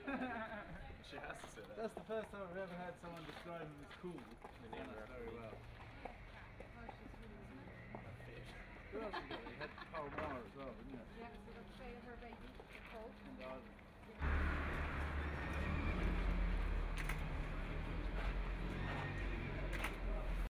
She has to say that. That's the first time I've ever had someone describe him as cool. Very well. Who else you got? You had Carl Mara as well, didn't you? Yeah, so that's her baby, Nicole. And Ireland.